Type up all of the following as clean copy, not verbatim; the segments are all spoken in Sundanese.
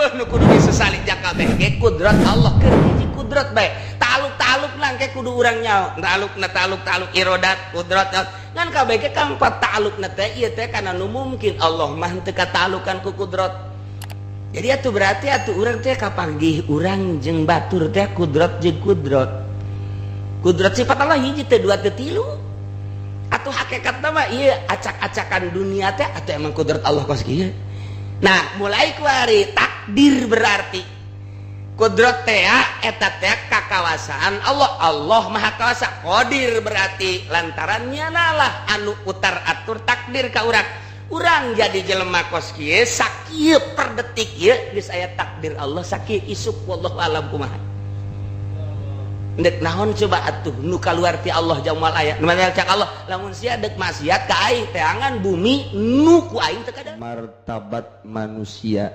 nu kudu disesali jakabeh ge kudrat Allah keur hiji kudrat bae taluk-taluk lang ke kudu urang nyaho taluk irodat kudrat ngan kabeh ge kang patalukna teh ieu teh kana nu mungkin Allah mah teu katalukan ku kudrat. Jadi atuh berarti atuh urang teh kapanggih urang jeung batur teh kudrat jeung kudrat sifat Allah hiji teu dua teu tilu atuh hakikatna mah ieu acak-acakan dunia teh atuh emang kudrat Allah kos kieu. Nah mulai kuari takdir berarti kudrat teh eta teh kakawasaan Allah maha kawasa. Qadir berarti lantarannya lah anu utar atur takdir ka urang jadi jelema kos kieu sakieu per detik ieu geus aya takdir Allah sakieu isuk wallahu alam kumaha. Dek naon coba atuh nu kaluar ti Allah jamal aya nu cak Allah lamun sia dek maksiat ka aing teh angan bumi nu ku aing teu kada martabat manusia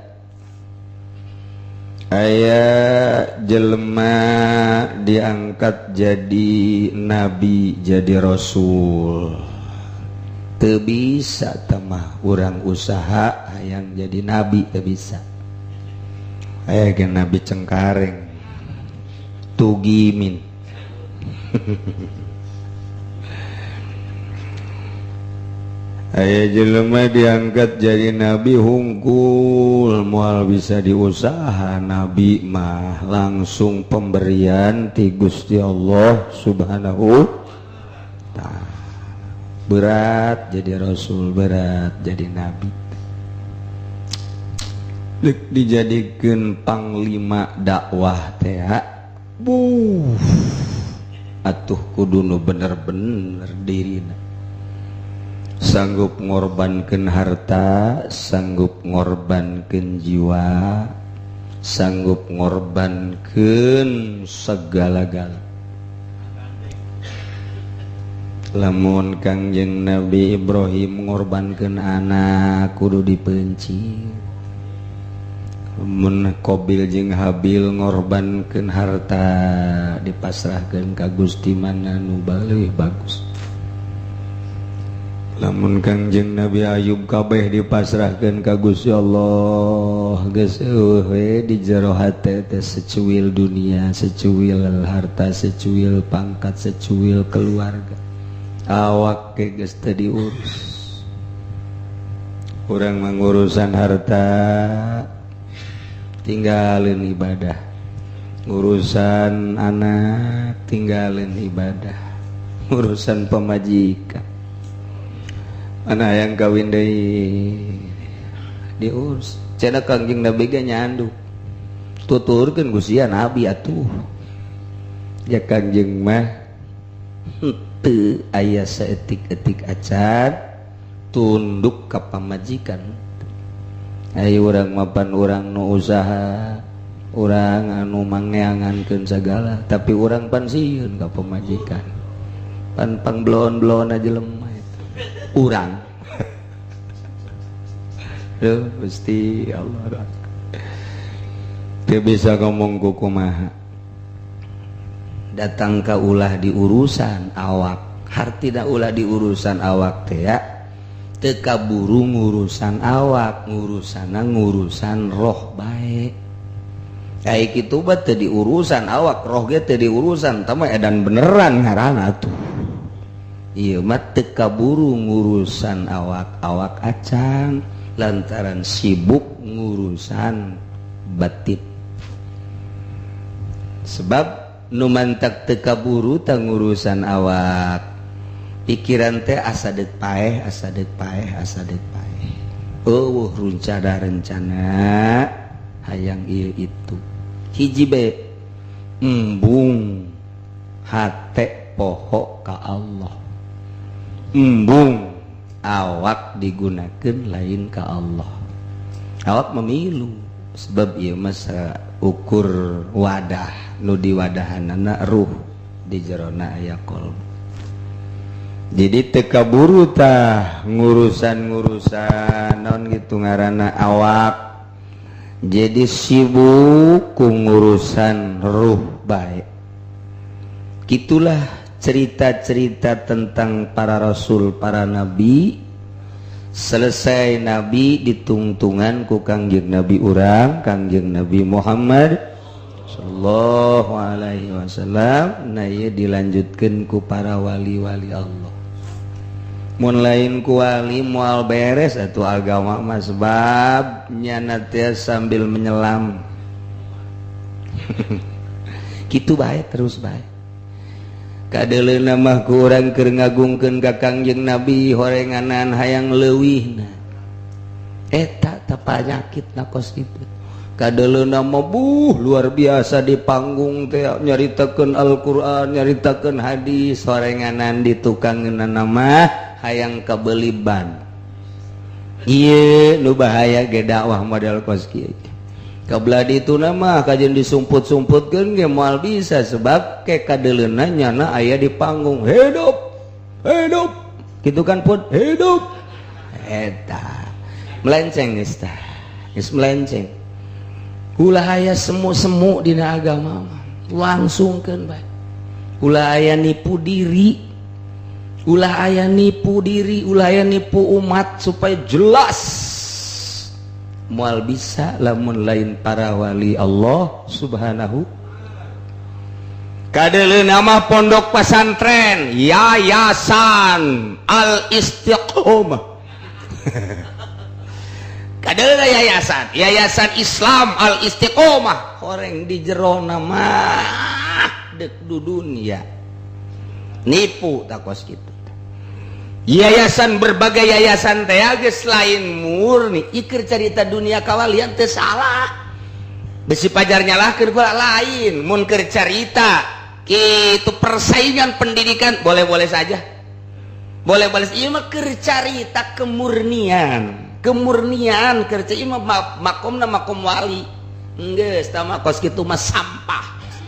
aya jelema diangkat jadi nabi jadi rasul teu bisa tamah urang usaha hayang jadi nabi teu bisa aya ge nabi Cengkareng Tugimin aya jelema diangkat jadi nabi hungkul moal bisa diusaha nabi mah langsung pemberian ti Gusti Allah Subhanahu ta'ala. Berat jadi rasul, berat jadi nabi. Dek dijadikeun panglima dakwah teh atuh kudu nu bener-bener dirina sanggup ngorbankeun harta, sanggup ngorbankeun jiwa, sanggup ngorbankeun segala-gala. Lamun Kangjeng Nabi Ibrahim ngorbankeun anak kudu dipeunci. Mun Qabil jeung Habil ngorbankeun harta dipasrahkeun ka Gusti mana nu leuwih bagus. Lamun Kangjeng Nabi Ayub kabeh dipasrahkeun ka Gusti Allah geus we di jero hate teh secuil dunia, secuil harta, secuil pangkat, secuil keluarga. Awak ge geus teu diurus. Urang mangurusan harta tinggalin ibadah, urusan anak tinggalin ibadah, urusan pemajikan anak yang kawin deui diurus. Cenah Kangjeng Nabi ge nyandu tuturkeun ku sia nabi atuh ya Kangjeng mah teu aya saeutik-eutik acan tunduk ka pamajikan. Ayo urang mapan urang nu usaha, urang anu mangeangankeun segala, tapi urang pan sieun ka pamajikan. Pan pangblon-blon aja lemah eta. Urang. Duh, Gusti Allah. Teu bisa ngomong ku kumaha. Datang ka ulah di urusan awak, hartina ulah di urusan awak teh ya. Teu kaburu ngurusan awak, ngurusan roh bae. Kayak kitu bae teu diurusan awak, roh ge teu diurusan, tah mah edan beneran ngaranna tuh. Ieu mah teu kaburu ngurusan awak acan lantaran sibuk ngurusan batin. Sebab nu mantak teu kaburu tah ngurusan awak. Pikiran teh asa deuk paeh. Rencana hayang ieu itu. Hiji bae embung hate poho ka Allah. Embung awak digunakeun lain ka Allah. Awak memilu sebab ieu mah ukur wadah nu diwadahanana ruh di jerona aya qalb. Jadi teka buru tah ngurusan naon gitu ngaranna awak. Jadi sibuk ku ngurusan ruh baik. Gitulah cerita-cerita tentang para rasul, para nabi selesai Nabi ditungtungan ku Kangjeng Nabi urang Kangjeng Nabi Muhammad sallallahu alaihi wasallam. Nah ieu dilanjutkeun ku para wali-wali Allah. Mun lain ku wali moal beres atuh agama mah sebab nyana teh sambil menyelam. Kitu bae terus bae. Kadeleuna mah ku urang keur ngagungkeun ka Kangjeng Nabi horenganan hayang leuwihna. Eta teh panyakitna kos kitu. Kadeleuna mah luar biasa di panggung teh nyaritakeun Al-Qur'an, nyaritakeun hadis, horenganan di tukangeunna mah hayang kabeuli ban. Ieu nu bahaya ge dakwah model kos kieu. Kabelah ditu mah kajen disumput-sumputkeun ge moal bisa sebab ke kadeleuna nyana aya di panggung hidup hidup kitu kan pun hidup eta melenceng geus tah geus melenceng ulah aya semu-semu dina agama langsungkeun bae ulah aya nipu diri ulah aya nipu diri ulah aya nipu umat supaya jelas moal bisa lamun lain para wali Allah subhanahu. Kadeleuna mah pondok pesantren Yayasan Al-Istiqomah. Kadeleuna yayasan Islam Al-Istiqomah horeng di jerona mah dek dudunya nipu takos kitu. Yayasan berbagai yayasan teh geus lain murni ikir carita dunia kawalian teu salah besi pajar nyalahkeun pula lain mun keur carita kitu persaingan pendidikan boleh-boleh saja boleh-boleh ieu mah keur carita kemurnian keur ieu mah makomna makom wali geus tah mah kos kitu mah sampah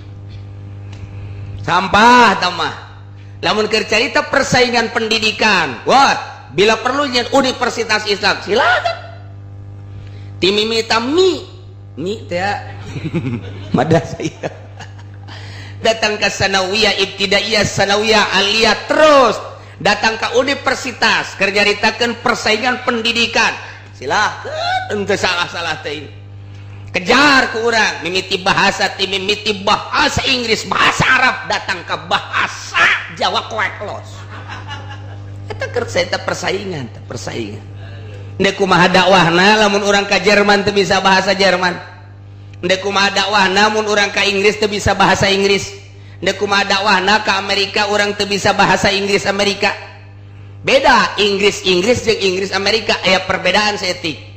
tah mah. Lamun keur carita persaingan pendidikan, wah, bila perlu nyen Universitas Islam, silakan. Ti mimita mi teh madrasah. Datang ke sanawiyah ibtidaiyah, sanawiyah aliyah terus datang ke universitas keur nyaritakeun persaingan pendidikan. Silakan, henteu salah-salah teh. Kejar ku urang mimiti bahasa Inggris bahasa Arab datang ke bahasa Jawa kueklos eta keur eta persaingan ndek kumaha dakwahna lamun urang ka Jerman teu bisa bahasa Jerman ndek kumaha dakwahna mun urang ka Inggris teu bisa bahasa Inggris ndek kumaha dakwahna ka Amerika urang teu bisa bahasa Inggris Amerika beda Inggris jeung Inggris Amerika aya perbedaan setik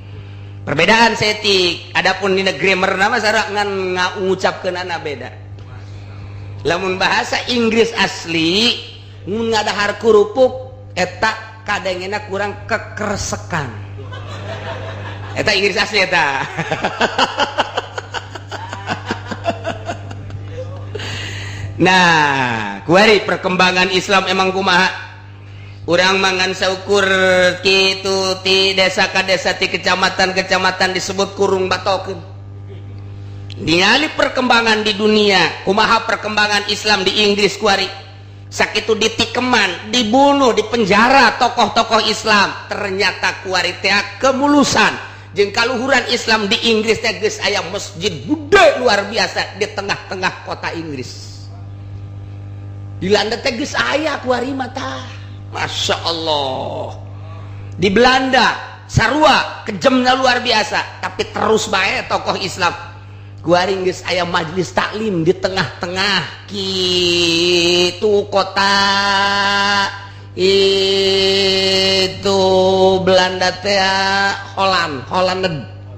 adapun dina grammar nama sara ngan ngucapkeunana beda lamun bahasa Inggris asli mun ngadahar kurupuk eta kadengena kurang kekersekan eta Inggris asli eta nah kuari perkembangan Islam emang kumaha urang mangan saukur kitu ti desa ka desa ti kecamatan disebut kurung batokeun. Ningali perkembangan di dunia, kumaha perkembangan Islam di Inggris kuari. Sakitu ditikeman, dibunuh, dipenjara tokoh-tokoh Islam. Ternyata kuari teh kemulusan jeung kaluhuran Islam di Inggris teh geus aya masjid gede luar biasa di tengah-tengah kota Inggris. Di Belanda teh geus aya kuari mah tah. Masya Allah di Belanda sarua kejemnya luar biasa tapi terus bae tokoh Islam guaring geus aya majelis taklim di tengah-tengah kitu kota itu Belanda teh Holland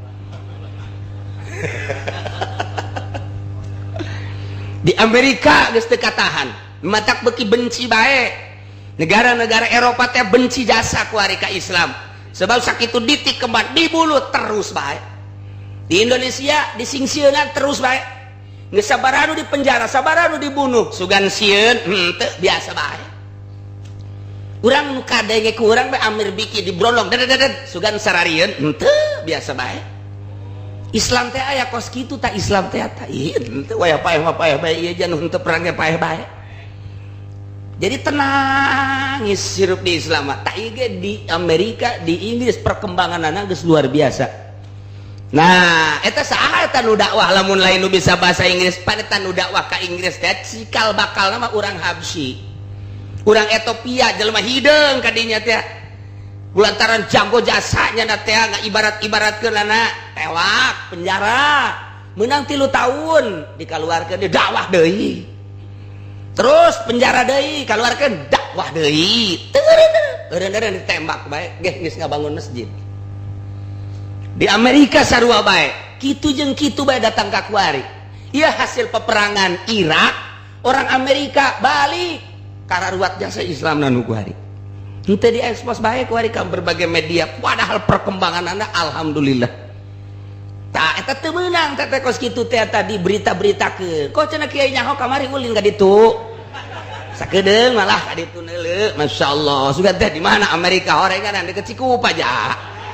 di Amerika geus teu katahan matak beuki benci bae negara-negara Eropa teh benci jasa ku ari ka Islam sebab sakitu ditikeman dibunuh terus bae di Indonesia disingsieunna terus bae geus sabaraha nu dipenjara sabaraha nu dibunuh sugan sieun henteu biasa bae urang nu kadenge ku urang bae Amir Biki dibrondong dedet sugan sararieun henteu biasa bae Islam teh aya kos kitu tah Islam teh eta ieu henteu waya paeh bae ieu jan henteu perang paeh bae Jadi tenang sirup di Islam tak ige di Amerika di Inggris perkembangan anak geus luar biasa. Nah eta saha eta nu dakwah lamun lain nu bisa bahasa Inggris pada nu dakwah ka Inggris teh cikal bakal nama urang Habsyi urang Ethiopia jelema hideung ka dinya teh lantaran jago jasanya na teh ibarat-ibaratkeun anak tewak penjara menang 3 tahun dikaluarkeun di dakwah deui terus penjara deui kaluarkeun dakwah deui eureun ditembak bae geus ngabangun masjid di Amerika sarua bae kitu jeung kitu bae datang ka kuari ieu hasil peperangan Irak orang Amerika balik kararuat jasa Islam nu kuari kita diekspos baik kuari ka berbagai media padahal perkembangan anda alhamdulillah tak eta teu meunang teh kos kitu teh tadi berita-beritakeun kok cenah kiai nyaho kamari ulin ka ditu sakedeung malah ka ditu neuleuh masyaallah sugan teh di mana Amerika horengan deket Cikupa aja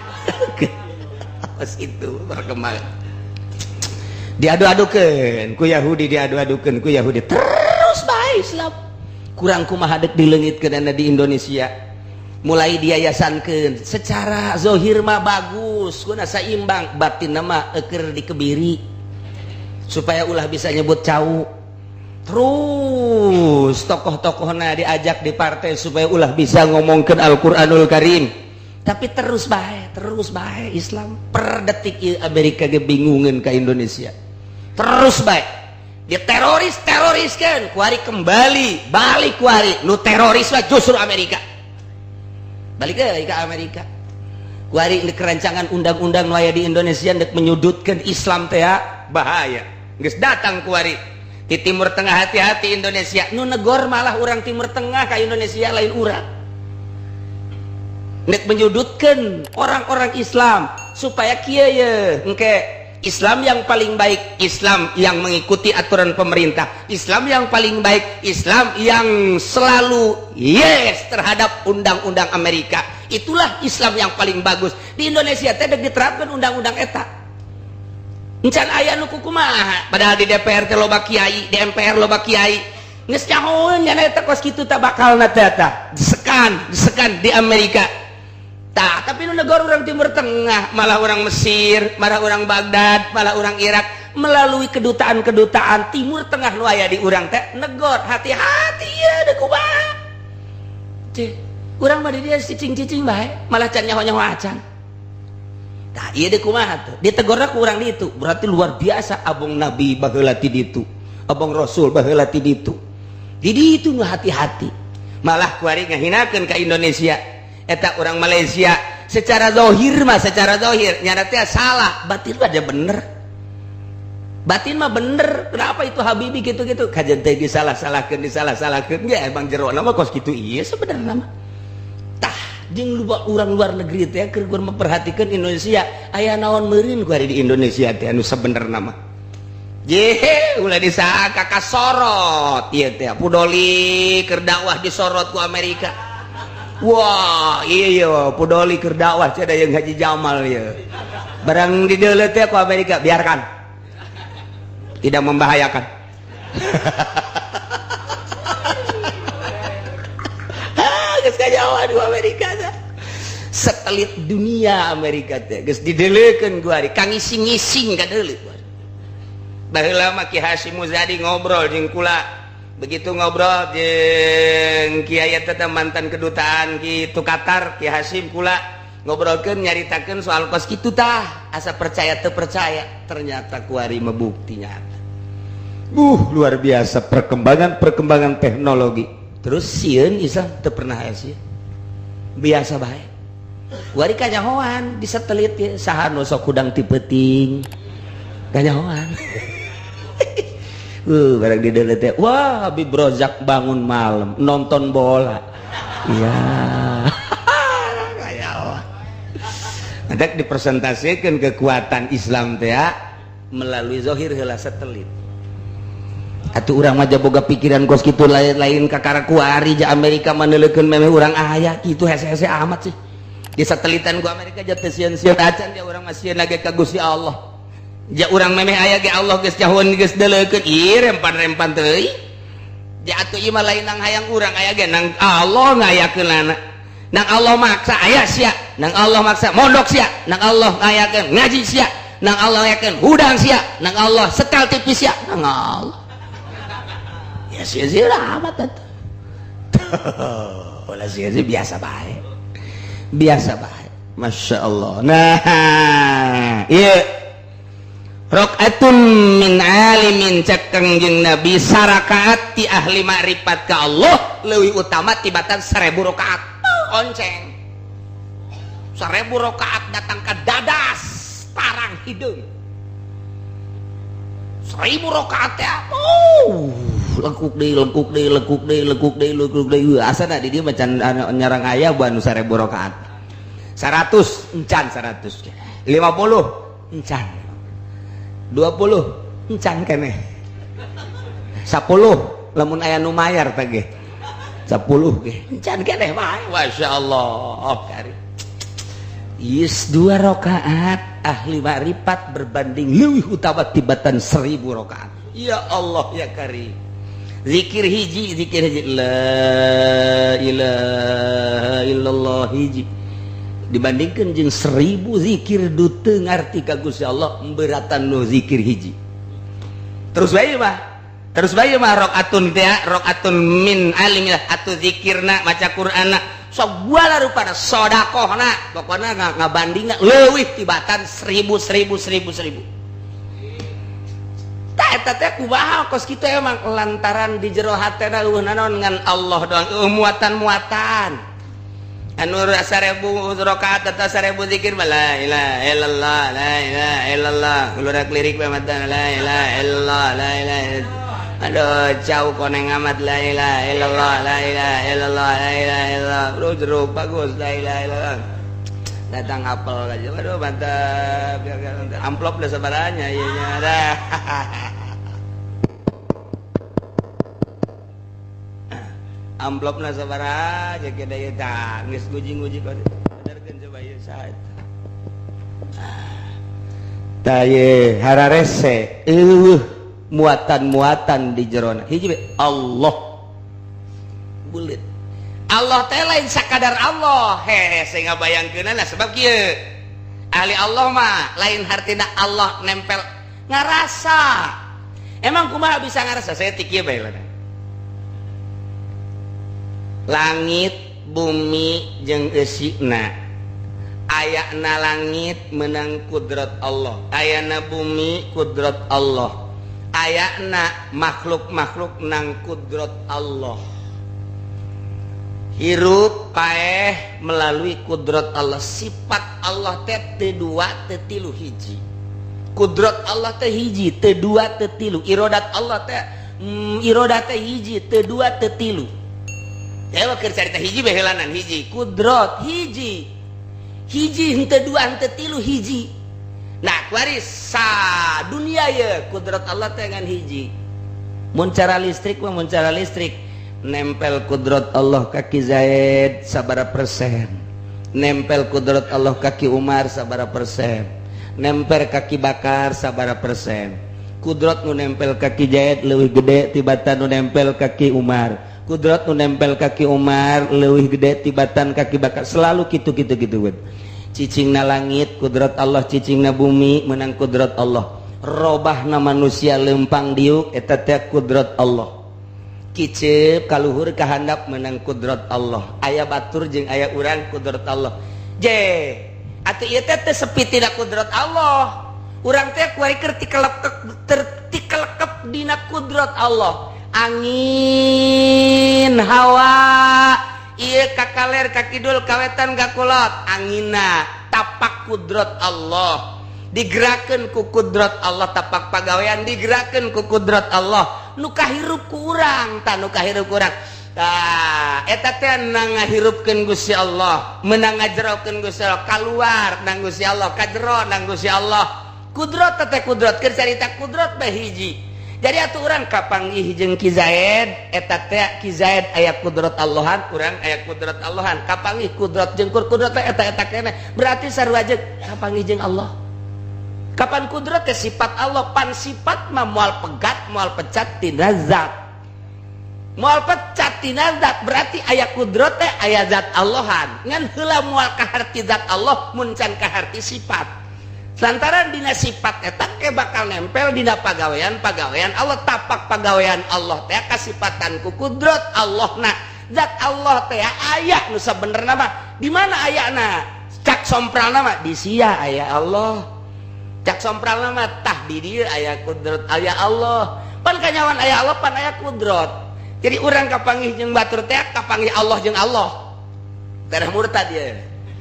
kos itu perkembangan diadu-adukeun ku Yahudi diadu-adukeun ku Yahudi terus bae Islam kurang kumaha dek dileungitkeun di Indonesia mulai diyayasankeun secara zohir mah bagus kuna saimbang batin mah eukeur dikebiri supaya ulah bisa nyebut cau terus tokoh-tokohna diajak di partai supaya ulah bisa ngomongkeun Al-Qur'anul Karim tapi terus bae Islam per detik ieu Amerika ge bingungeun ka Indonesia terus bae diteroriskeun kuari kembali balik kuari nu teroris mah justru Amerika balik ke Amerika kuari kerancangan undang-undang nu aya di Indonesia hendak menyudutkeun Islam teh bahaya geus datang kuari di Timur Tengah hati-hati Indonesia nu negor malah orang Timur Tengah ka Indonesia lain urang hendak menyudutkeun orang-orang Islam supaya kieu ye engke Islam yang paling baik Islam yang mengikuti aturan pemerintah Islam yang paling baik Islam yang selalu yes terhadap undang-undang Amerika itulah Islam yang paling bagus di Indonesia teh diterapkan undang-undang eta encan aya nu kumaha padahal di DPR teh loba kiai di MPR loba kiai geus nyahoeun nya eta kos kitu teh bakalna teh eta disekan di Amerika tak, tapi nu negara orang Timur Tengah, malah orang Mesir, malah orang Baghdad, malah orang Irak melalui kedutaan-kedutaan Timur Tengah nu aya di urang teh negor hati-hati ya da kumaha. Cih, urang mah di dia cicing-cicing bae, malah can nyaho-nyaho acan. Tah, ieu da kumaha teh? Ditegorna ku urang ditu, berarti luar biasa abong Nabi baheula ti ditu. Abong Rasul baheula ti ditu. Di ditu nu hati-hati. Malah kuari ngahinakeun ka Indonesia. Eta orang Malaysia secara zahir nyata teh salah batin mah bener batin mah bener kenapa itu Habibie gitu-gitu kajen teh disalah-salahkeun ya emang jero nama kos gitu iya sebenarnya mah tah jeung urang luar negeri teh keur memperhatikan Indonesia aya naon meureun ku ari di Indonesia teh anu sabenerna mah je ulah disaha kakak sorot ieu teh pudoli keur dakwah disorot ku Amerika. Wah iya pudoli keur dakwah cenah yang Haji Jamal ya barang di deuleu teh ku Amerika biarkan tidak membahayakan geus kajawa di Amerika teh satelit dunia Amerika teh geus dideuleukeun ku ari kangising-ngising ka deuleu baheula mah Ki Hasyim Muzadi ngobrol jeung kula begitu ngobrol jeung Kiai eta mantan kedutaan kitu Qatar Ki Hasyim kula ngobrolkeun nyaritakeun soal kos kitu tah asa percaya teu percaya ternyata kuari membukti nyata luar biasa perkembangan teknologi terus sieun Islam teu pernah aya sieun biasa bae kuari kanyahoan di satelit ya saha nu sok hudang ti peuting kanyahoan barang di deuleu teh wah Habib Rozak bangun malam nonton bola iya kayak apa ada dipresentasikan kekuatan Islam teh melalui zahir heula satelit atuh urang mah boga pikiran kos kitu lain-lain kakara kuari ja Amerika maneuleukeun memeh urang aya kitu hese-hese amat sih di satelitan ku Amerika jatuh sieun-sieun acan dia urang mah sieun lagi ka Gusti Allah ja urang memeh aya ge Allah geus jahoeun geus deuleukeun ieu rempan-rempan teuing atuh ieu mah lain nang hayang urang aya ge nang Allah ngayakeunana. Nang Allah maksa aya sia, nang Allah maksa mondok sia, nang Allah ngayakeun ngaji sia, nang Allah ngayakeun hudang sia, nang Allah sekal tipis sia, nang Allah. Ya sia-sia amat atuh. Ulah sia-sia biasa bae. Biasa bae. Masya Allah. Nah, iya. Rakaatun min alimin cek Kangjeng Nabi sarakaat ti ahli makrifat ka Allah leuwih utama tibatan 1000 rakaat. Onceng 1000 rakaat datang ke dadas tarang hidung 1000 rakaat ya lekuk deui asana di dieu macan nyarang aya banu 1000 rakaat 100 encan 100 50 encan 20 encan keneh 10 lamun aya nu mayar teh ge 10 ge encan keneh bae masyaallah kari is 2 rakaat ahli makrifat berbanding leuwih utama tibatan 1000 rakaat ya Allah ya kari zikir hiji la ilaha illallah hiji dibandingkan jeung 1000 zikir duteung ngarti ka Gusti Allah beratan nu zikir hiji terus bae mah rakaatun teh rakaatun min alimillah atuh zikirna maca Qur'anna sok buala rupana sedekahna pokona ngabandingna leuwih tibatan 1000 tah eta teh kumaha kos kitu emang lantaran di jero hatena leuwih naon ngan Allah doang muatan anu 1000 rakaat atau 1000 zikir la ilaha illallah la ilaha illallah ulurek lirik pamatan la ilaha illallah la ilaha aduh jauh koneng amat la ilaha illallah la ilaha illallah la ilaha illallah jeruk bagus la ilaha illallah datang apel aja waduh mantap amplop udah sebaranya ieu nya dah amplopna sabaraha aja kita ieu tah geus nguji-nguji kok benerkeun coba ieu saha tah ye hararese muatan-muatan di jerona hiji be Allah bulit Allah teh lain sakadar Allah saya ngabayangkeunana sebab kieu ahli Allah mah lain hartina Allah nempel ngarasa emang kumaha bisa ngarasa saya ti kieu bae langit bumi jeung eusina ayana langit menang kudrat Allah ayana bumi kudrat Allah ayana makhluk-makhluk nang kudrat Allah hirup paeh melalui kudrat Allah sifat Allah teh teu dua teu tilu hiji kudrat Allah teh hiji teu dua teu tilu iradat Allah teh iradat teh hiji teu dua teu tilu ya keur carita hiji bae heulanan hiji kudrat hiji henteu dua henteu tilu hiji nah kuari sa dunia ye kudrat Allah teh ngan hiji mun cara listrik mah mun cara listrik nempel kudrat Allah kaki Zaid sabaraha persen nempel kudrat Allah kaki Umar sabaraha persen nempel kaki Bakar sabaraha persen kudrat nu nempel kaki Zaid leuwih gede tibatan nu nempel kaki Umar kudrat nu nempel kaki Umar leuwih gede tibatan kaki Bakar selalu gitu cicingna langit kudrat Allah cicingna bumi menang kudrat Allah robahna manusia lempang diuk eta teh kudrat Allah kiceup kaluhur kahandap menang kudrat Allah aya batur jeung aya urang kudrat Allah je atuh ieu teh sepi tidak kudrat Allah urang teh kuari keur tikelekep dina kudrat Allah angin hawa ieu kakaler kakidul kawetan gakulot angina tapak kudrat Allah digerakkeun ku kudrat Allah tapak pagawean digerakkeun ku kudrat Allah nu kahirup ku urang tah nu kahirup ku urang tah eta teh nang ngahirupkeun Gusti Allah meunang ngajerokeun Gusti Allah kaluar nang Gusti Allah kajero nang Gusti Allah kudrat teh kudrat keur carita kudrat bae hiji jadi atuh urang kapanggih jeung Ki Zaid eta teh Ki Zaid aya kudrat Allahan urang aya kudrat Allahan kapanggih kudrat jeung kudrat teh eta keneh berarti sarua jeung kapanggih jeung Allah kapan kudrat teh sifat Allah pan sifat mah moal pegat moal pecat tina zat moal pecat tina zat berarti aya kudrat teh aya zat Allahan ngan heula moal kaharti zat Allah mun can kaharti sifat lantaran dina sifat eta ke bakal nempel dina pagawean Allah tapak pagawean Allah teh kasifatan ku kudrat Allah nah zat Allah teh aya nu sabenerna mah di mana ayana cak sompralna mah di sia aya Allah cak sompralna mah tah di dieu aya kudrat aya Allah pan kanyawan aya Allah pan aya kudrat jadi urang kapanggih jeung batur teh kapanggih Allah jeung Allah terah murtad ya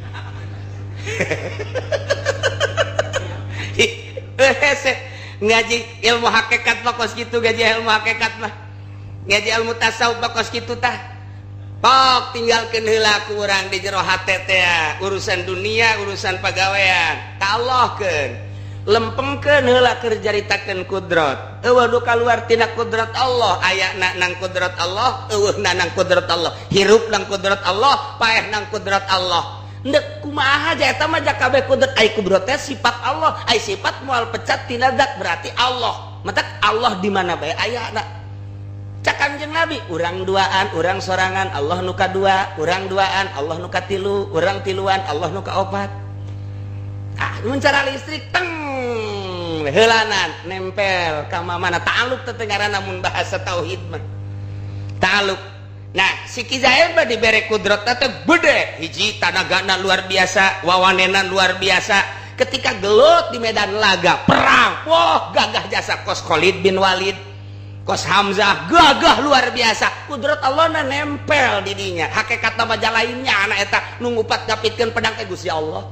ngaji ilmu hakikat mah kos kitu ngaji ilmu hakikat mah ngaji ilmu tasawuf mah kos kitu tah pok tinggalkeun heula ku urang di jero hate teh urusan dunia urusan pagawean kalahkeun lempengkeun heula keur jaritakeun kudrat eueuh nu kaluar tina kudrat Allah ayana nang kudrat Allah eueuhna nang kudrat Allah hirup nang kudrat Allah paeh nang kudrat Allah ndek kumaha aja eta mah kabeh kudrat ai kudrat teh sifat Allah ai sifat moal pecat tina zat berarti Allah matak Allah di mana bae ayana cak Kanjeng Nabi urang duaan urang sorangan Allah nu kadua urang duaan Allah nu katilu urang tiluan Allah nu kaopat mun cara listrik teng heulanan nempel ka mana ta'alluq teh ngaranna mun bahasa tauhid mah ta'alluq nah si Kizair mah dibere kudratna teh bede hiji tanagana luar biasa wawanena luar biasa ketika gelut di medan laga perang wah gagah jasa kos Khalid bin Walid kos Hamzah gagah luar biasa kudrat Allah na nempel di dinya hakikatna mah jalainnya anak eta nu ngupat ngapitkeun pedang teh Gusti Allah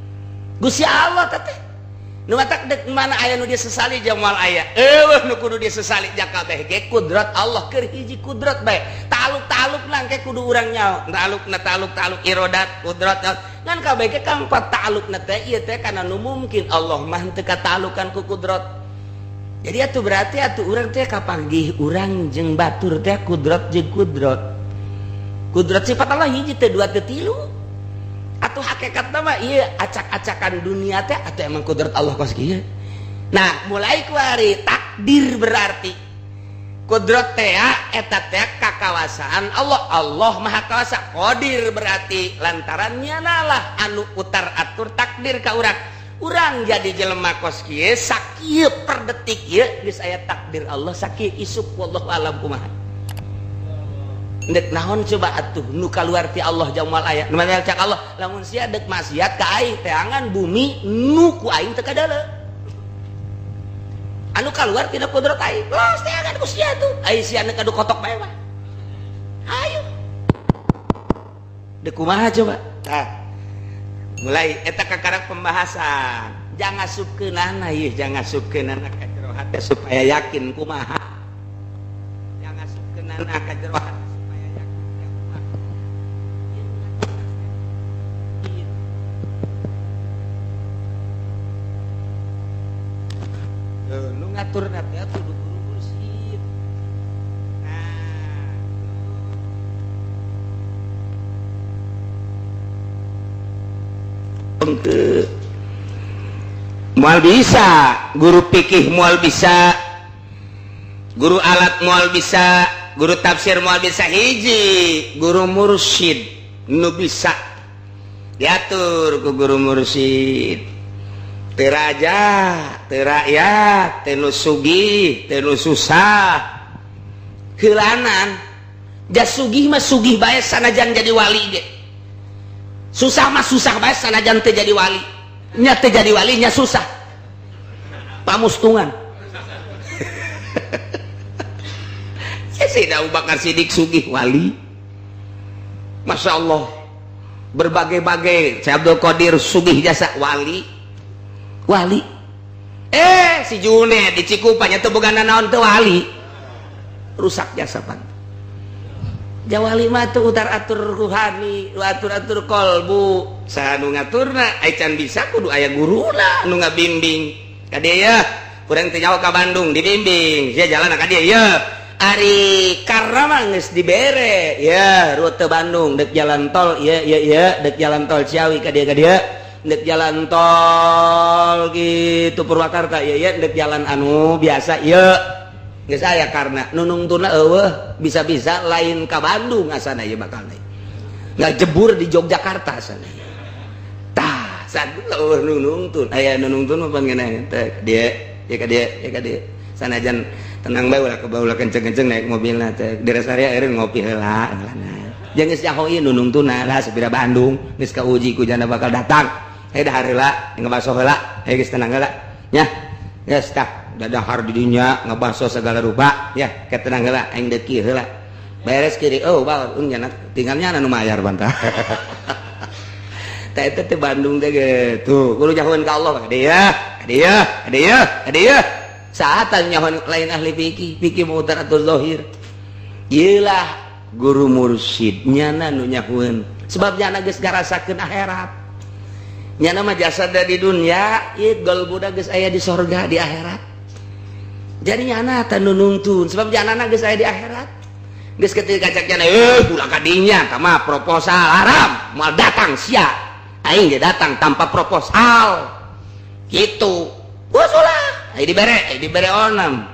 teh nu matak dek mana aya nu dia sesali jamal aya eueuh nu kudu dia sesali jakal teh ge kudrat Allah keur hiji kudrat bae taluk lang ke kudu urang nyaho taluk irodat kudrat ngan kabeh ke kang patalukna teh ieu teh kana nu mungkin Allah mah teu katalukan ku kudrat jadi atuh berarti atuh urang teh kapanggih urang jeung batur teh kudrat jeung kudrat sifat Allah hiji teh dua teh tilu atau hakikat nama iya acak-acakan dunia teh atau emang kudrat Allah kos kieu nah mulai kuari takdir berarti kudrat teh eta teh kakawasaan Allah maha kawasa qadir berarti lantarannya nalah anu utar atur takdir ka urang jadi jelema kos kieu sakieu per detik ieu geus aya takdir Allah sakieu isuk wallahu alam kumaha ndek naon coba atuh nu kaluar ti Allah jamal aya nu mah cak Allah lamun sia dek maksiat ka aing teangan bumi nu ku aing teu kadale anu kaluar tina kudrat aing los teangan ku sia tuh ai sia nu kadu kotok bae mah ayo dek kumaha coba tah mulai eta kakarak pembahasan jangan subkeunana ieu jangan subkeunana ka jero hate supaya yakin kumaha jangan subkeunana ka jero hate nu ngatur teh atuh kudu mursyid moal bisa guru fikih moal bisa guru alat moal bisa guru tafsir moal bisa hiji guru mursyid nu bisa diatur ku guru mursyid teu raja, teu rakyat, teu nu sugih, teu nu susah. Heulanan, jas sugih mah sugih bae sanajan jadi wali ge. Susah mah susah bae sanajan teu jadi wali. Nya teu jadi wali nya susah. Pamustungan. Sayyidah Abu Bakar Siddiq sugih wali. Masya Allah. Berbagai-bagai. Syekh Abdul Qadir sugih jasa wali. Si Junaid di Cikupa nya teu boga naon teu wali rusak jasa pan jawali mah teu utar atur ruhani atur kolbu saha nu ngaturna ai can bisa kudu aya guruna nu ngabimbing ka dieu ya urang teh nyaho ka Bandung dibimbing sia jalan ka dieu ya ari karna mah geus dibere ya rute Bandung dek jalan tol ya dek jalan tol Ciawi ka dieu dek jalan tol gitu Purwakarta ya dek jalan anu biasa ya geus aya karena nunungtuna eueuh bisa-bisa lain ka Bandung asana ieu bakal nggak jebur di Yogyakarta asana tah sageula eueuh nunungtun aya nunungtun mah pangeunana teh dia ya ka dia sanajan tenang bae ulah kenceng-kenceng naik mobilna teh di rest area eureun ngopi heula jeung geus nyaho ieu nunungtuna lah sabira Bandung geus kauji ku jana bakal datang dah heula ngabaso heula geus tenang heula nya geus tah dadahar di dinya ngabaso segala rupa ya ke tenang heula aing deki heula beres kiri oh bae nya tinggalnya anu mayar bantah tah eta teh Bandung teh gitu kudu nyahoeun ka Allah dia saat nyahoeun lain ahli fikih mu'taratul zahir ieulah guru mursyid nyana nu nyahoeun sebab nyana geus ngarasakeun akhirat nyana mah jasad di dunya ieu golbuda geus aya di sorga di akhirat jadi nyana tanu nuntun sebab janana geus aya di akhirat geus ketika caknya ulah kadinya tama proposal haram moal datang sia aing ge datang tanpa proposal gitu usulah ai dibere onam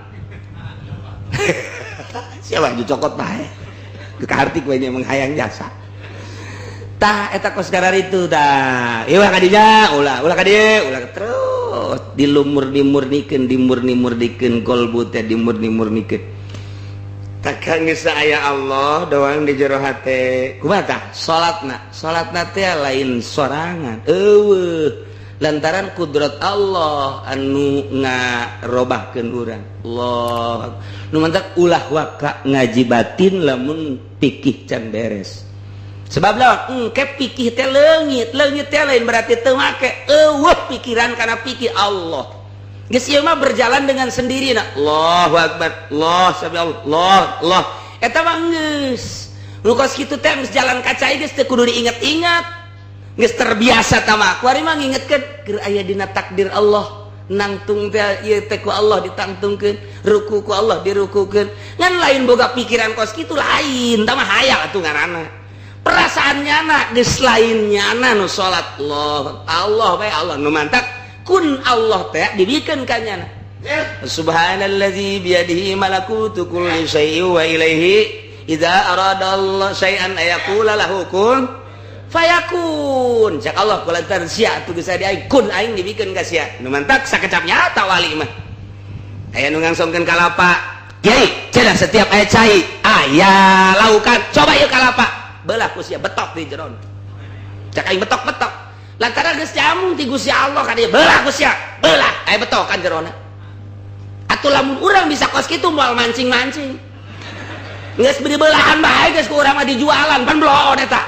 siapa cokot bae kekartik we nya menghayang jasa tah eta kos garar itu tah ieu kadinya ulah kadieu ulah terus dimurni-murnikeun kolbu teh dimurni-murnikeun takkan geus aya Allah doang di jero hate kumaha tah salatna teh lain sorangan eueuh lantaran kudrat Allah anu ngarobahkeun urang Allah nu mantap ulah waka ngaji batin lamun pikih can beres sebab lawan engke pikih teh leungit teh lain berarti teu make eueuh pikiran kana pikir Allah geus ieu mah berjalan dengan sendirinya Allahu akbar Allah sabi Allah eta mah geus nu kos kitu teh geus jalan ka cai geus teu kudu diinget-inget geus terbiasa tah mah kuari mah ngingetkeun keur aya dina takdir Allah nangtung teh ieu teh ku Allah ditangtungkeun ruku ku Allah dirukukeun ngan lain boga pikiran kos kitu lain tah mah hayal atuh ngaranna perasaannya anak geus lain nyana nu salat Allah bae Allah nu mantap kun Allah teh dibikeun ka nyana subhanallazi biyadihi malakutu kulli syai'in wa ilaihi idza arada Allah syai'an ayaqula lahu kun fayakun cak Allah kulantar sia atuh geus aya aing kun aing dibikeun ka sia nu mantap sakecap nyata wali mah aya nu ngangsongkeun kalapa kiai cenah setiap aya cai aya laukan coba ieu kalapa belah ku sia betok di jeron cak aing betok lantaran geus jamung ti Gusti Allah ka dieu belah ku sia belah aya betokan jerona atuh lamun urang bisa kos kitu moal mancing-mancing geus beri belahan bae geus ku urang mah dijualan pan bloon eta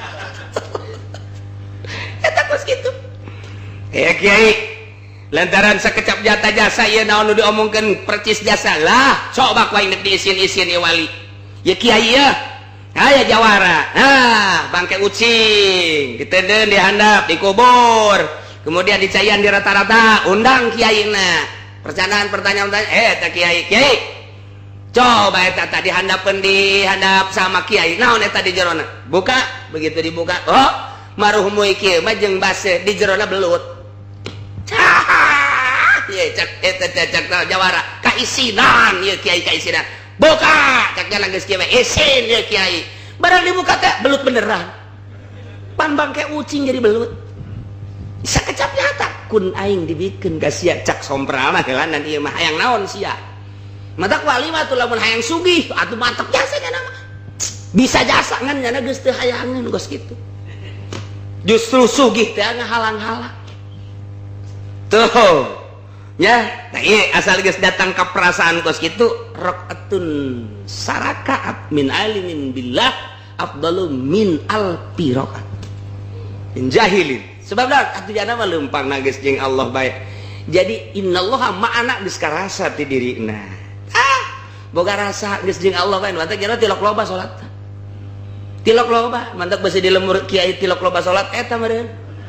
eta kos kitu kiai lantaran sakecap jata jasa ieu naon nu diomongkeun percis jasa lah coba ku aing diisin-isin ieu wali ya kiai ya aya jawara bangke ucing ditedeun dihandap dikubur kemudian dicayan di rata-rata undang kiaina pertanyaan eta kiai coba eta tadi dihandap sama kiai naon eta di jerona buka begitu dibuka oh maruhmu ieu mah jeung base di jerona belut ye cak eta cak jawara kaisinan ieu kiai kaisinan buka caknya geus kieu isin ya kiai barang dibuka teh belut beneran pan bangke ucing jadi belut sakecap nyata kun aing dibikeun ka sia cak sompral mah heulanan ieu mah hayang naon sia matak wali mah tuh lamun hayang sugih atuh mantep jasanya nama bisa jasa ngan nyana geus teu hayangeun geus kitu justru sugih teh ngahalang-halang tuh ya nah iya asal geus datang ke perasaan kos kitu rakaatun sarakaat min alimin billah afdalu min alfi rakaat min jahilin sebab dah atuh jana mah leumpang geus jeung Allah bae jadi innallaha ma'ana geus karasa ti dirina boga rasa geus jeung Allah bae mantap jana tilok loba salat tilok loba mantap beusi di lemur kiai tilok loba salat eta meureun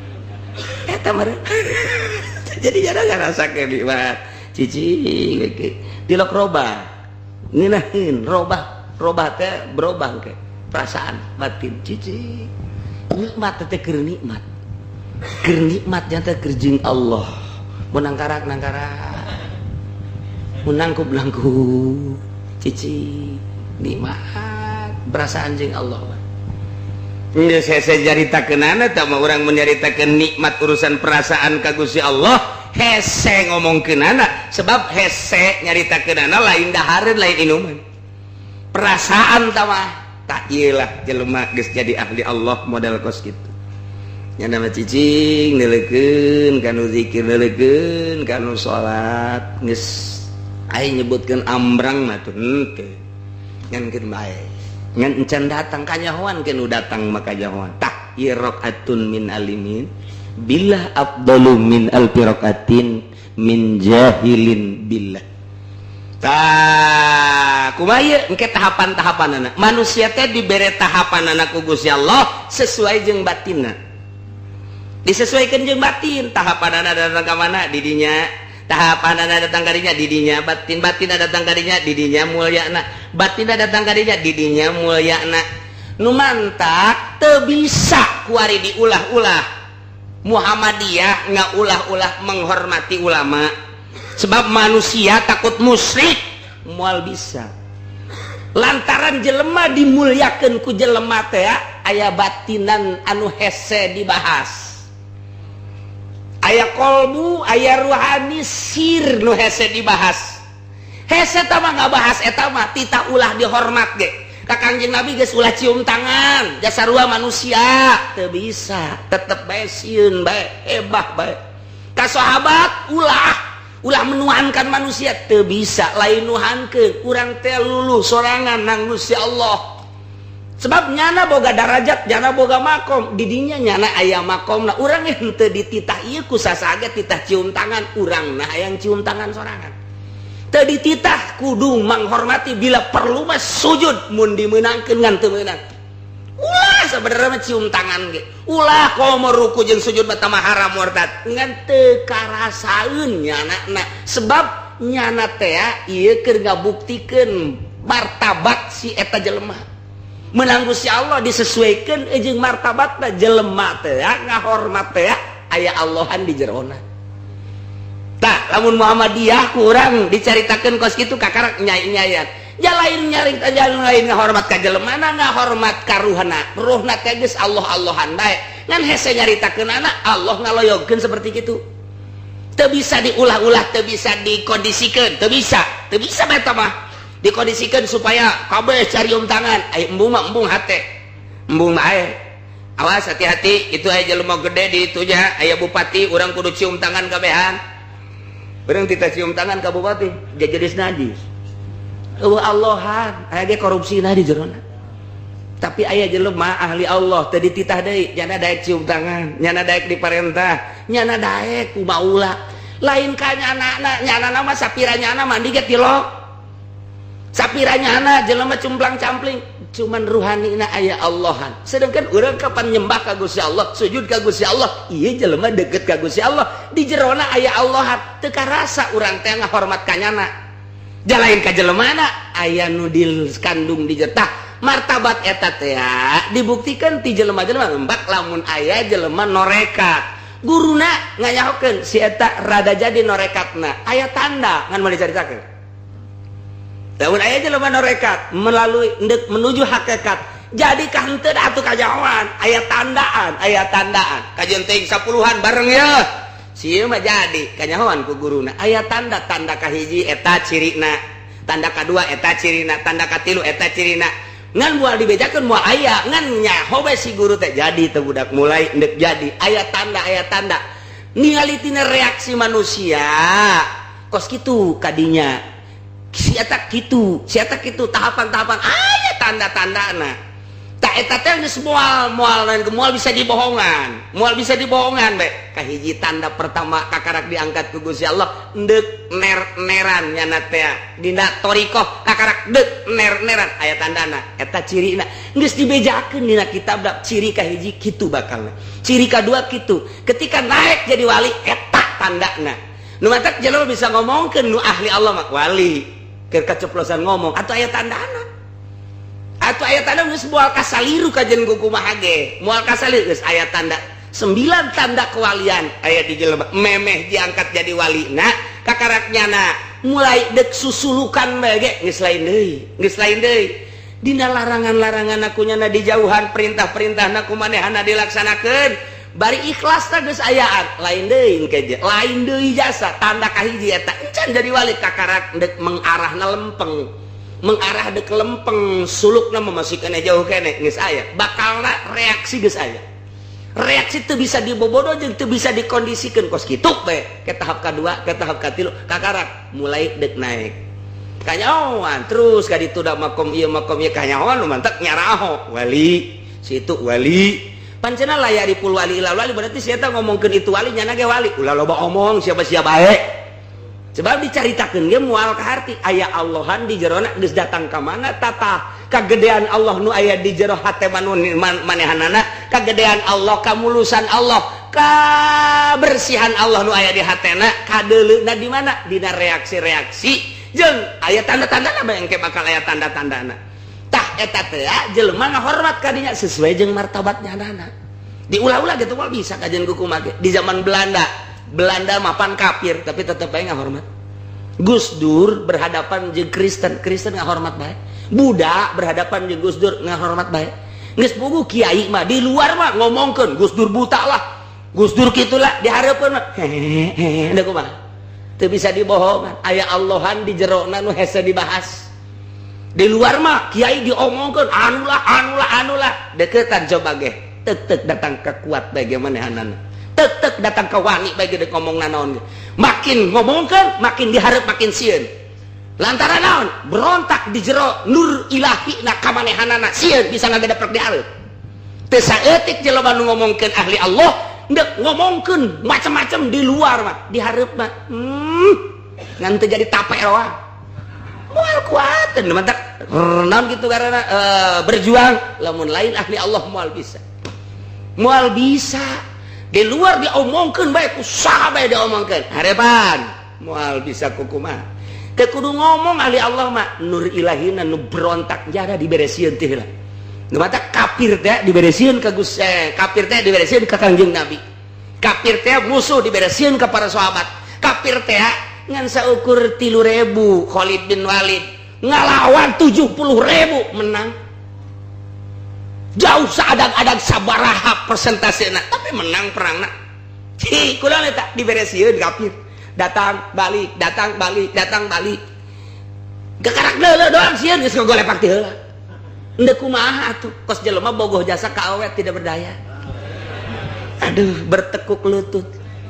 jadi jangan ngerasa kayak nikmat cicing tilok robah nginahin robah teh berubah ke perasaan batin cicing nikmat teh keur nikmat nyata keur jeung Allah mun nangkarak menangku belangku cici nikmat berasa anjing Allah. Saya jaritakeunana tak mau orang menyaritakeun nikmat urusan perasaan ka Gusti Allah hese ngomongkeunana sebab hese nyaritakeunana lain dahareun lain inuman perasaan tamah tak iyalah jelema geus jadi ahli Allah model kos kitu nya nama cicing neulekeun kanu zikir neulekeun kanu salat geus ai nyebutkeun ambrang mah tuh henteu ngan keun bae ngan encan datang ka nyahoan keun datang maka nyahoan tah ieu rakaatun min alimin billah afdalu min alfi rakaatin min jahilin billah. Tah kumaha engke tahapan-tahapanana manusia teh dibere tahapanana ku Gusti Allah sesuai jeung batinna disesuaikan jeung batin tahapanana datang ka mana di dinya tahapanana datang ka dinya di dinya batin-batinna datang ka dinya di dinya mulyana batinna datang ka dinya di dinya mulyana nu mantak teu bisa kuari diulah-ulah Muhammadiyah ngaulah-ulah menghormati ulama sebab manusia takut musyrik moal bisa lantaran jelema dimuliakeun ku jelema teh aya batinan anu hese dibahas aya kolbu aya ruhani sir nu hese dibahas hese tah mah ngabahas eta mah tita ulah dihormat ge ka Kangjeng Nabi geus ulah cium tangan jasa sarua manusia teu bisa tetep bae sieun bae hebah bae ka sahabat ulah menuhankan manusia teu bisa lain nuhankeun urang teh luluh sorangan nang Gusti Allah sebab nyana boga darajat nyana boga makom di dinya nyana aya makomna urang henteu dititah ieu ku sasaga titah cium tangan urang nah hayang cium tangan sorangan teu dititah kudu menghormati bila perlu mah sujud mun dimeunangkeun ngan teu meunang ulah sebenarnya cium tangan ge ulah komo ruku jeung sujud mah tamah haram murtad ngan teu karasaeun nyana sebab nyana teh ieu keur ngabuktikeun martabat si eta jelema meunang Gusti Allah disesuaikeun jeung martabatna jelema teh ngahormat teh aya Allahan di jerona tah lamun Muhammadiyah kurang dicaritakeun kos kitu kakarak nyai-nyaian jalain nyaring jalan lain ngahormat ka jelemana ngahormat ka ruhna teh geus Allah-Allahan bae ngan hese nyaritakeunana Allah ngaloyogkeun seperti kitu teu bisa diulah-ulah teu bisa dikondisikeun teu bisa bae eta mah dikondisikeun supaya kabeh carium tangan ai embung mah embung hate embung mah aya awas hati-hati itu aya jelema gede di itu nya aya bupati urang kudu cium tangan kabehan urang tita cium tangan ka bupati jadi najis Allahan aya ge korupsina di jerona tapi aya jelema ahli Allah teu dititah deui nyana daek cium tangan nyana daek diparentah nyana daek ku maula lain ka nyana mah sapira nyana mandi ge tilok sapira nyana jelema cumplang-campling cuman ruhanina aya Allahan sedangkan urang kapan nyembah ka Gusti Allah sujud ka Gusti Allah ieu jelema deukeut ka Gusti Allah di jerona aya Allahan teu karasa urang teh ngahormat ka nyana jalain ka jelemana aya nu dikandung di jetah martabat eta teh dibuktikan ti jelema-jelema lembak lamun aya jelema norekat guruna nganyahokeun si eta rada jadi norekatna aya tanda ngan meuli caritakeun lamun aya jelema norekat melalui menuju hakikat jadi ka henteu atuh kajawan aya tandaan kajian teuing 10-an bareng ya sieu mah jadi kanyahoan ku guruna aya tanda kahiji eta cirina tanda kadua eta cirina tanda katilu eta cirina ngan moal dibejakeun moal aya ngan nyaho bae si guru teh jadi teh budak mulai endek jadi aya tanda ningali tina reaksi manusia kos kitu kadinya si eta kitu tahapan-tahapan aya tanda-tandana tak eta teh geus moal bisa dibohongan bae kahiji tanda pertama kakarak diangkat ku Gusti Allah deuk ner-neran nyana teh dina thariqah kakarak deuk ner-neran aya tandana eta cirina geus dibejakeun dina kitab da ciri kahiji kitu bakalna ciri kadua kitu ketika naik jadi wali eta tandana nu matak jelema bisa ngomongkeun nu ahli Allah mah wali keur kaceplosan ngomong atuh aya tandana atau ayat tanda geus moal kasaliru kajen kumaha ge moal kasaliru geus aya tanda 9 tanda kewalian aya di jelema memeh diangkat jadi walina kakaraknyana mulai dek susulukan bage geus lain deui dina larangan-larangan akunya di jauhan perintah-perintahna kumanehana dilaksanakeun bari ikhlas teh geus ayaan lain deui jasa tanda kahiji eta encan jadi wali kakarak dek mengarah dek lempeng sulukna memasikeun jauh kene geus aya bakalna reaksi geus aya reaksi itu bisa dibobodo jeung teu bisa dikondisikeun kos kitu bae ke tahap kedua ke tahap katilu kakarak mulai dek naik kanyawan terus ka ditu da makom ieu kanyawan nu mantek nyaraho wali situ wali pancena layaripul wali ilal wali berarti sia eta ngomongkeun itu wali nyana ge wali ulah loba omong siapa-siapa bae sebab dicaritakeun ge moal ka harti aya Allahan di jerona geus datang ka mana tata kagedean Allah nu aya di jero hate manehanana kagedean Allah kamulusan Allah kabersihan Allah nu aya di hatena kadeuleuna di mana dina reaksi-reaksi jeung aya tanda-tandana bae engke bakal aya tanda-tandana tah eta teh jelema ngahormat ka dinya sesuai jeung martabatnya anak diulah-ulah gitu mah bisa kajian kuku make di zaman Belanda mapan kafir tapi tetep bae ngahormat Gus Dur berhadapan jeung Kristen ngahormat bae Buddha berhadapan jeung Gus Dur ngahormat bae geus puguh kiai mah di luar mah ngomongkeun Gus Dur buta lah Gus Dur kitulah di hareupeun mah hehehe da kumaha teu bisa dibohongan aya Allahan di jerona nu hese dibahas di luar mah kiai diomongkeun anulah deukeutan coba ge teuk datang ka kuat bae ge manehanana teuk datang ka wani bae ge ngomongna naon ge makin ngomongkeun makin dihareup makin sieun lantaran naon berontak di jero nur ilahi na kamanehanana sieun bisa ngagedepek di hareup teu saeutik jelema nu ngomongkeun ahli Allah ndek ngomongkeun macam-macam di luar mah di hareup mah ngan teu jadi tape roa moal kuateun mantak naon kitu karana berjuang lamun lain ahli Allah moal bisa di luar diomongkeun bae ku saha bae diomongkeun harepan moal bisa kukumaha teu kudu ngomong ahli Allah mah nur ilahina nu berontak jada diberesieun teh heula nu mata kafir teh diberesieun ka kafir teh diberesieun ka Kangjeng Nabi kafir teh musuh diberesieun ka para sahabat kafir teh ngan saukur 3.000 Khalid bin Walid ngalawan 70.000 menang jauh seadang-adang sabaraha persentasena tapi menang perangna kunaon eta diberesieun kafir datang balik gekarak deuleu doang sieun geus ngogolepak ti heula endeu kumaha atuh kos jelema bogoh jasa ka awet tidak berdaya aduh bertekuk lutut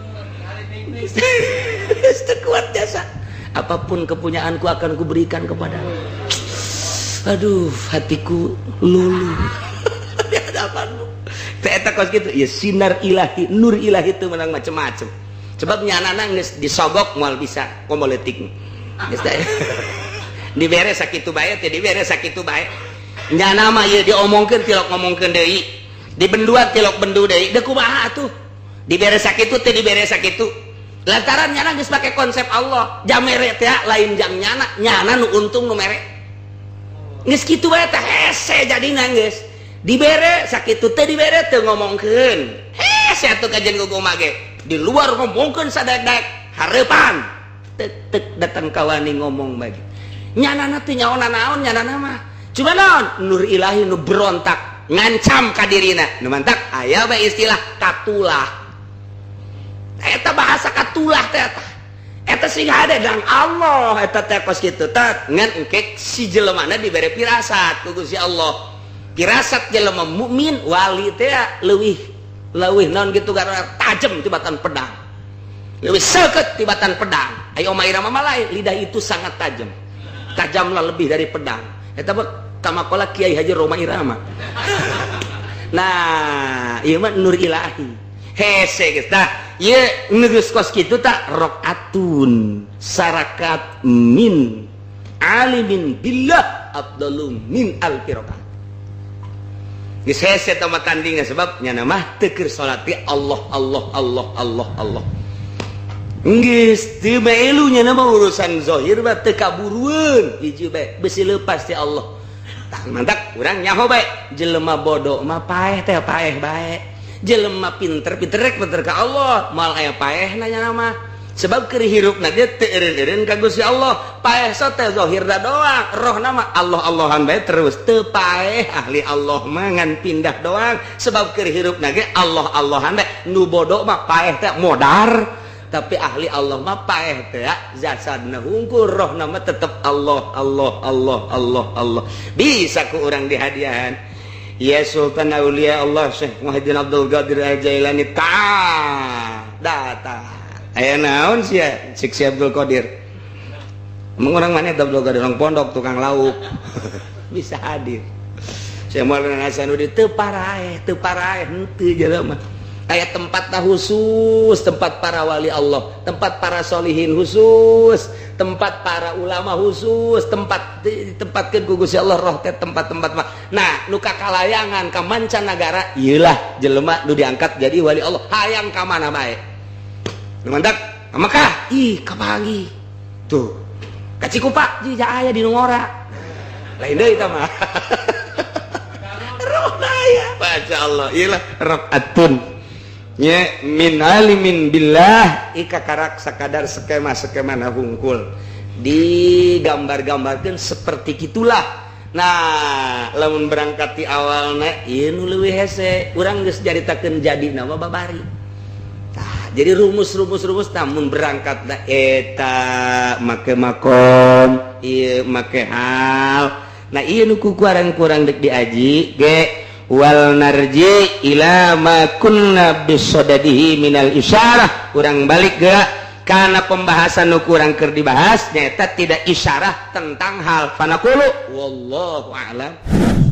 kuat jasa apapun kepunyaanku akan kuberikan kepadamu aduh hatiku luluh di hadapanmu eta kos kitu ya sinar ilahi nur ilahi itu menang macam-macam sebab nyanana geus disogok moal bisa komoleutik geus teh dibere sakitu bae teh dibere sakitu bae nyana mah ieu diomongkeun tilok ngomongkeun deui dibenduan tilok bendu deui da kumaha atuh dibere sakitu teh dibere sakitu lantaran nyana geus make konsep Allah jamere teh lain jang nyana nu untung nu mere geus kitu bae teh hese jadina geus dibere sakitu teh dibere teu ngomongkeun hese atuh kajen guguma ge di luar ngomongkeun sadadak hareupan tek datang ka wani ngomong bagi nyanana teh nyaona naon nyanana mah cuma naon nur ilahi nu berontak ngancam ka dirina nu mantak aya bae istilah katulah eta bahasa katulah teh eta sing hade dan Allah eta teh kos kitu teh ngan engke si jelemana dibere pirasat ku Gusti Allah pirasat jelema mukmin wali teh leuwih naon gitu karena tajam tibatan pedang leuwih seukeut tibatan pedang aya Omah Irama mah lain lidah itu sangat tajamlah lebih dari pedang eta mah kamakola Kiai Haji Roma Irama nah ieu mah nur ilahi hese geus tah ieu geus kos kitu tah rakaatun sarakat min alimin billah afdalu min alfi rakaat geus hese tah tandingna sebab nya mah teu keur salat ti Allah geus teu melu nya mah urusan zahir mah teu kaburueun hiji bae besi leupas ti Allah tah mantak urang nyaho bae jelema bodoh mah paeh teh paeh bae jelema pinter rek pinter ka Allah moal aya paehna nya mah sebab keur hirupna dia teu eureun-eureun ka Gusti Allah. Paeh so teh zahirna doang, rohna mah Allah-Allahan bae terus. Teu paeh ahli Allah mah ngan pindah doang, sebab keur hirupna ge Allah-Allahan bae. Nu bodoh mah paeh teh modar, tapi ahli Allah mah paeh teh jasadna hungkul, rohna mah tetep Allah Allah Allah Allah Allah. Bisa ku urang dihadiahan. Ya Sultan Aulia Allah Syekh Muhyiddin Abdul Qadir Al-Jailani datang. Aya naon sia Syekh Abdul Qadir. Emang orang mana Abdul Qadir orang pondok tukang lauk. Bisa hadir. Syekh Maulana Hasanuddin teu paraeh henteu jelema. Aya tempat khusus, tempat para wali Allah, tempat para solihin khusus, tempat para ulama khusus, tempatkeun ku Gusti Allah roh teh tempat-tempat mah. Nah, nu kakalayangan ka mancanagara ieu lah jelema nu diangkat jadi wali Allah. Hayang ka mana bae? Nu mandak ka Mekah, ih kapangi. Tuh. Ka Cikupa, jija aya di nu ngora. Lain deui eta mah. Roh aya, masyaallah. Ieu lah rakaatun. Nya min alimin billah ika karak sakadar skema-skema na hungkul digambar-gambarkeun seperti gitulah. Nah, lamun berangkat ti awalna ieu nu leuwih hese urang geus jaritakeun jadi nama babari. Tah, jadi rumus namun berangkat da eta make makom, ieu make hal. Nah, ieu nu kurang dek diaji ge wal narji ila ma kunna bisodadihi minal isyarah. Urang balik ke karena pembahasan nu kurang keur dibahas nyata tidak isyarah tentang hal fanaqulu wallahu a'lam.